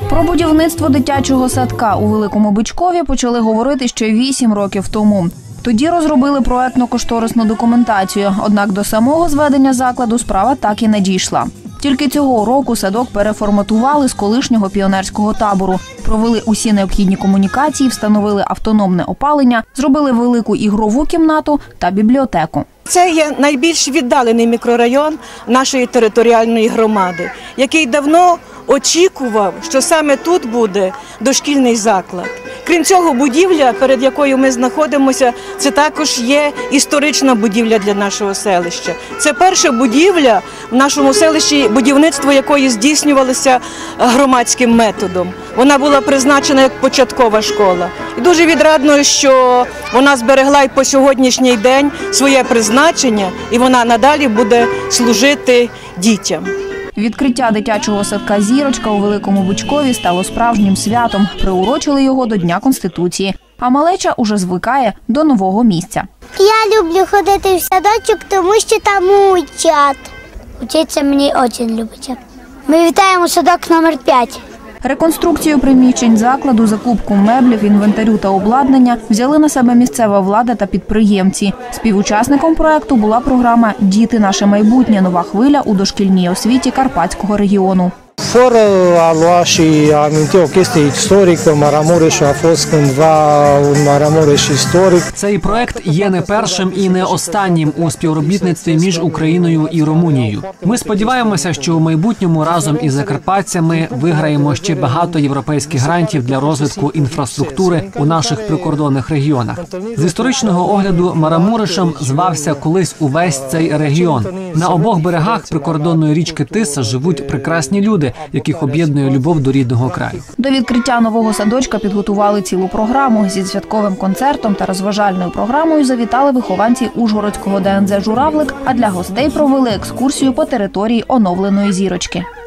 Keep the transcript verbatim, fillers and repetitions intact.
Про будівництво дитячого садка у Великому Бичкові почали говорити ще вісім років тому. Тоді розробили проектно-кошторисну документацію, однак до самого зведення закладу справа так і не дійшла. Тільки цього року садок переформатували з колишнього піонерського табору, провели усі необхідні комунікації, встановили автономне опалення, зробили велику ігрову кімнату та бібліотеку. Це є найбільш віддалений мікрорайон нашої територіальної громади, який давно очікував, що саме тут буде дошкільний заклад. Крім цього, будівля, перед якою ми знаходимося, це також є історична будівля для нашого селища. Це перша будівля в нашому селищі, будівництво якої здійснювалося громадським методом. Вона була призначена як початкова школа. І дуже відрадно, що вона зберегла і по сьогоднішній день своє призначення, і вона надалі буде служити дітям. Відкриття дитячого садка «Зірочка» у Великому Бичкові стало справжнім святом. Приурочили його до Дня Конституції. А малеча уже звикає до нового місця. Я люблю ходити в садочок, тому що там учать. Учиться мені дуже любиться. Ми вітаємо садок номер п'ять. Реконструкцію приміщень закладу, закупку меблів, інвентарю та обладнання взяли на себе місцева влада та підприємці. Співучасником проекту була програма «Діти – наше майбутнє. Нова хвиля у дошкільній освіті Карпатського регіону». Fără a lua și a aminti o chestie istorică, Maramureșul a fost cândva un Maramureș istoric. Цей проект є не першим і не останнім у співробітництві між Україною і Румунією. Ми сподіваємося, що у майбутньому разом із закарпатцями виграємо ще багато європейських грантів для розвитку інфраструктури у наших прикордонних регіонах. З історичного огляду Марамуришем звався колись увесь цей регіон. На обох берегах прикордонної річки Тиса живуть прекрасні люди, яких об'єднує любов до рідного краю. До відкриття нового садочка підготували цілу програму. Зі святковим концертом та розважальною програмою завітали вихованці Ужгородського ДНЗ «Журавлик», а для гостей провели екскурсію по території оновленої «Зірочки».